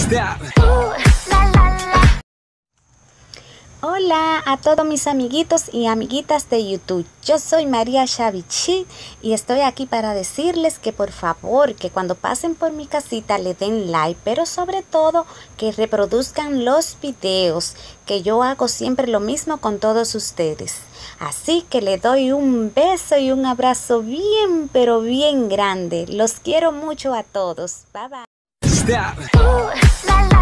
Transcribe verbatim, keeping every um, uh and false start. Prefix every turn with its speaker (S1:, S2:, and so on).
S1: Hola a todos mis amiguitos y amiguitas de YouTube. Yo soy María Xavichi y estoy aquí para decirles que por favor que cuando pasen por mi casita le den like, pero sobre todo que reproduzcan los videos, que yo hago siempre lo mismo con todos ustedes. Así que le doy un beso y un abrazo bien pero bien grande. Los quiero mucho a todos. Bye bye.